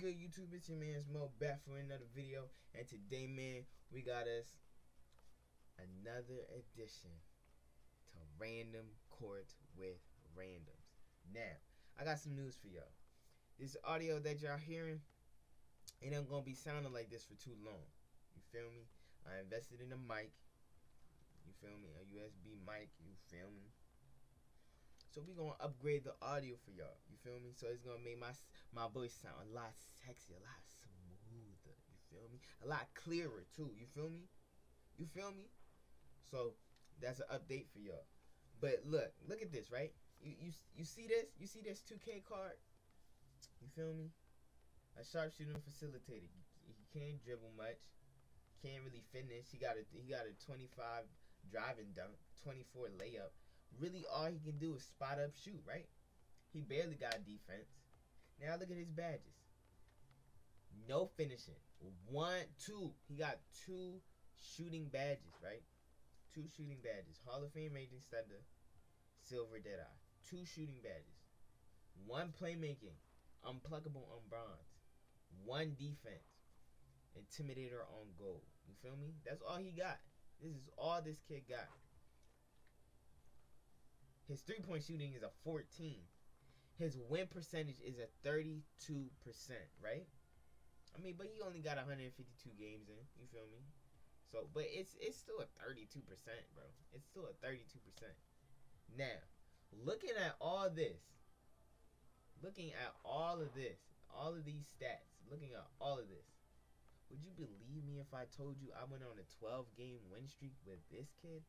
good, YouTube? It's your man Mo back for another video, and today, man, we got us another edition to Random Court with Randoms. Now, I got some news for y'all. This audio that y'all hearing, it ain't gonna be sounding like this for too long. You feel me? I invested in a mic. You feel me? A USB mic. You feel me? So we gonna upgrade the audio for y'all. You feel me? So it's gonna make my voice sound a lot sexy, a lot smoother. You feel me? A lot clearer too. You feel me? You feel me? So that's an update for y'all. But look at this, right? You see this? You see this 2K card? You feel me? A sharpshooting facilitator. He can't dribble much. Can't really finish. He got a 25 driving dunk, 24 layup. Really, all he can do is spot up, shoot, right? He barely got defense. Now look at his badges. No finishing. 1, 2. He got 2 shooting badges, right? 2 shooting badges. Hall of Fame Raging Thunder, Silver Deadeye. 2 shooting badges. 1 playmaking. Unpluckable on bronze. 1 defense. Intimidator on gold. You feel me? That's all he got. This is all this kid got. His 3-point shooting is a 14. His win percentage is a 32%, right? I mean, but he only got 152 games in. You feel me? So, but it's still a 32%, bro. It's still a 32%. Now, looking at all this, looking at all of this, all of these stats, looking at all of this, would you believe me if I told you I went on a 12-game win streak with this kid?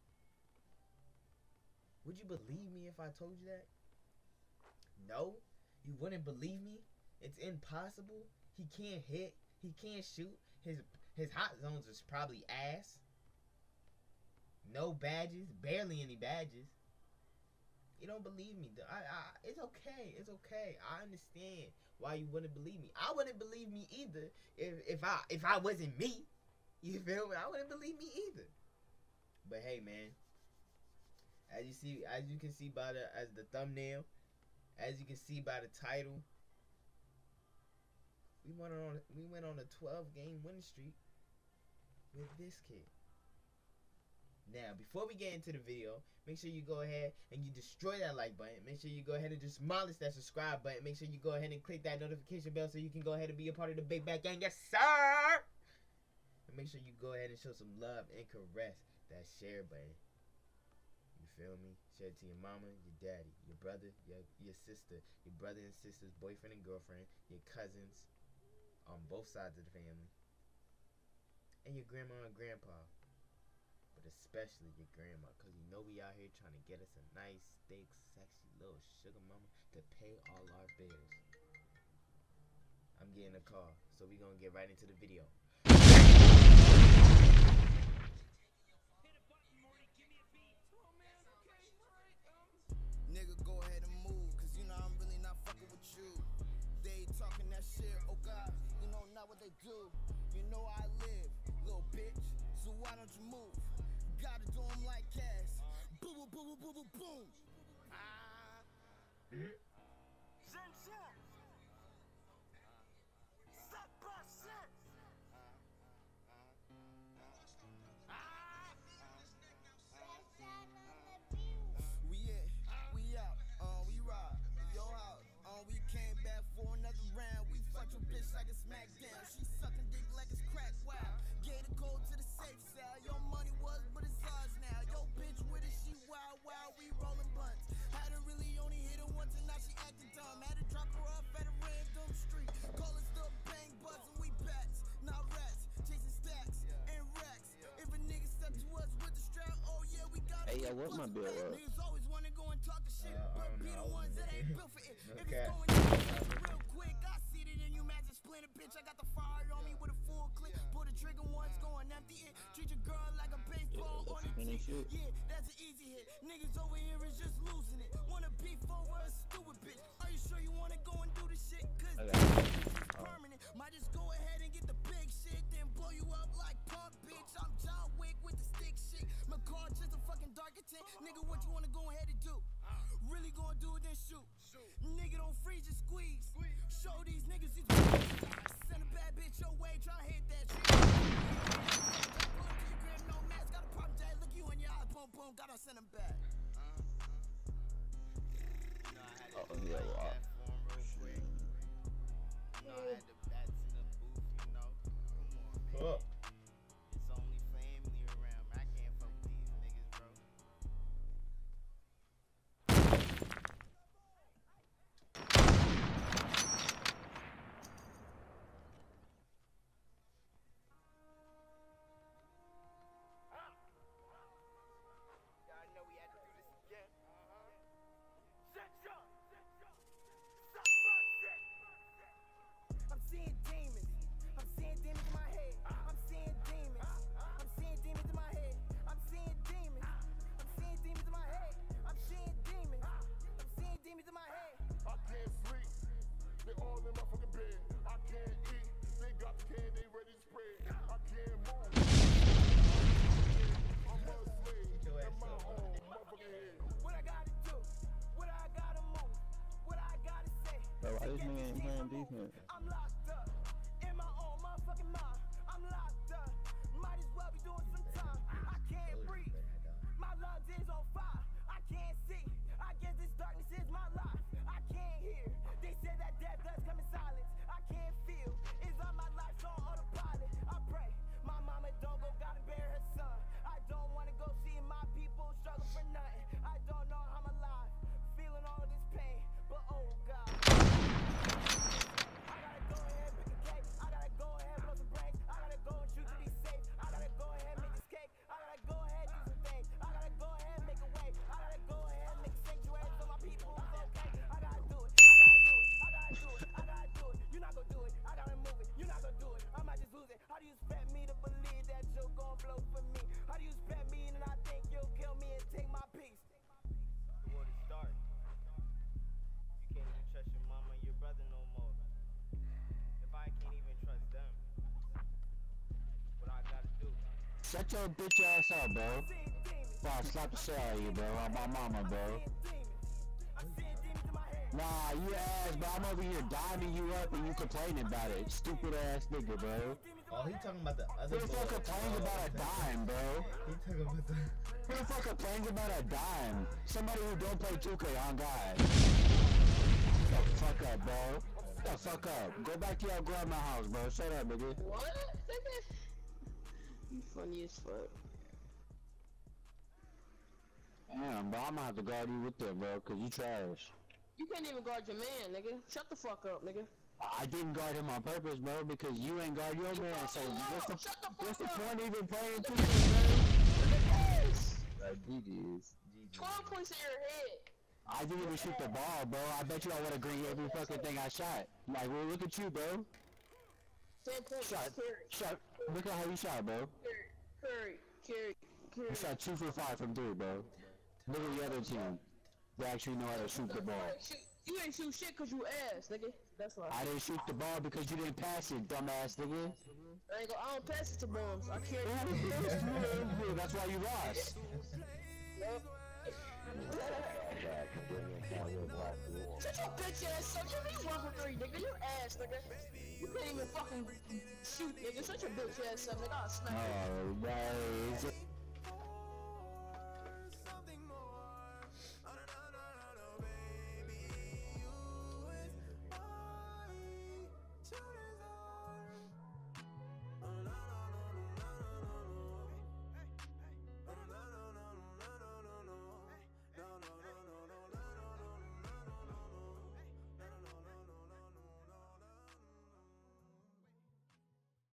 Would you believe me if I told you that? No? You wouldn't believe me? It's impossible. He can't hit. He can't shoot. His hot zones is probably ass. No badges. Barely any badges. You don't believe me. It's okay. It's okay. I understand why you wouldn't believe me. I wouldn't believe me either if I wasn't me. You feel me? I wouldn't believe me either. But hey, man. As you can see by the thumbnail, as you can see by the title, we went on a 12-game winning streak with this kid. Now, before we get into the video, make sure you go ahead and you destroy that like button. Make sure you go ahead and just demolish that subscribe button. Make sure you go ahead and click that notification bell so you can go ahead and be a part of the Big Bad Gang. Yes, sir! And make sure you go ahead and show some love and caress that share button. You feel me? Share it to your mama, your daddy, your brother, your sister, your brother and sister's boyfriend and girlfriend, your cousins on both sides of the family, and your grandma and grandpa. But especially your grandma, because you know we out here trying to get us a nice, thick, sexy little sugar mama to pay all our bills. I'm getting a call, so we gonna get right into the video. Nigga, go ahead and move, cause you know I'm really not fucking with you. They talking that shit, oh God, you know not what they do. You know I live, little bitch, so why don't you move? Gotta do them like Cass. Boom, boom, boom, boom, boom, boom. Like a smackdown, she sucking dick like it's crack. Wow, gave the code to the safe sale. Your money was, but it's ours now. Yo, bitch with it, she wild, wild. We rolling blunts. Had her really only hit her once, and now she acting dumb. Had to drop her off at a random street. Call us the bang buzzing, we bats, not rats. Chasing stacks and racks. If a nigga step to us with the strap, oh yeah, we got it. Hey, yo, what my bill up? Niggas always wanna go and talk the shit, but be the ones that ain't built for it. If Okay. it's going down real quick, I see it in you, man. Splinter, bitch, I got the fire on me with a full clip. Pull the trigger once, going empty it. Treat your girl like a baseball on a tee. Yeah, that's an easy hit. Niggas over here is just losing it. Wanna beef over a stupid bitch. Are you sure you wanna go and do this shit? Cause this is permanent. Might just go ahead and get the big shit, then blow you up like pump, bitch. I'm John Wick with the stick shit. My car just a fucking dark intent. Nigga, what you wanna go ahead and do? Really gonna do it, then shoot. Nigga, don't freeze, just squeeze. show these niggas these send a bad bitch your way, try to hit that shit. Pull up to your crib, no mask, got a problem, Jay. Look you in your eyes, boom, boom, gotta send him back. Oh, yeah, wow. Fuck. It's only family around. I can't fuck with these niggas, bro. Y'all know we had to do this again. I'm seeing demons. I'm seeing demons in my head. I'm seeing demons. I'm seeing demons in my head. I'm seeing demons. I'm seeing demons in my head. I'm seeing demons. I'm seeing demons in my head. I can't sleep. They all in my fucking bed. I can't eat. They got the can, they ready to spread. I can't move. I'm a slave in my own motherfucking head. What I gotta do? What I gotta move? What I gotta say? Bro, why this nigga ain't playing defense? I'm locked up in my own motherfucking mind. I'm locked up. Might as well be doing some time. I can't breathe. My lungs is on fire. I can't see. I guess this darkness is my life. I can't hear. They said that death does come in silence. I can't feel. It's on my life on autopilot. I pray my mama don't go gotta bury her son. I don't wanna go see my people struggle for nothing. I don't know how I'm alive. Feeling all this pain, but oh God. I gotta go ahead, pick a cake. I gotta go ahead, blow some brains. I gotta go and shoot to be safe. I gotta go ahead, make this cake. I gotta go ahead, do some things. I gotta go ahead, make a way. I gotta go ahead, make a sanctuary so my people is okay. I gotta do it. I gotta do it. I gotta do it. I gotta do it. You're not gonna do it. I gotta move it. You're not gonna do it. I might just lose it. How do you expect me to believe that you're gonna blow for me? How do you expect me and I think you'll kill me and take my peace? The war is dark. You can't even trust your mama and your brother no more. If I can't even trust them, what I gotta do? Shut your bitch ass up, bro. Seeing demons. Bro, I slap the shit out of you, bro. I'm my mama, bro. Seeing demons. I'm seeing demons in my head. Nah, you ass, bro. I'm over here diming you up and you complaining about it. Stupid ass nigga, bro. Oh, he talking about the Who other the boy. fuck complains about a dime, bro? He talking about the. Who the fuck complains about a dime? Somebody who don't play 2K on God. Shut the fuck up, bro. Shut the fuck up. Go back to your grandma's house, bro. Shut up, nigga. What? You funny as fuck. Damn, bro. I'm gonna have to guard you with that, bro, cause you trash. You can't even guard your man, nigga. Shut the fuck up, nigga. I didn't guard him on purpose, bro, because you ain't guard your man, so what's the point even playing 2K, bro? Like, GG's. 12 points in your head. I didn't even shoot the ball, bro. I bet you I would've green every fucking thing I shot. Like, well, look at you, bro. 10 points. Shot. Shot. Look at how you shot, bro. Carry. You shot 2 for 5 from 3, bro. Look at the other team. They actually know how to shoot the ball. You ain't shoot shit cause you ass, nigga. That's why. I didn't shoot the ball because you didn't pass it, dumbass nigga. I don't pass it to bums. I carry That's why you lost. Yep. Shut your bitch ass up. You need 1 for 3, nigga. You ass, nigga. You can't even fucking shoot, nigga. Shut your bitch ass up, nigga. I'll smack you. Oh, man.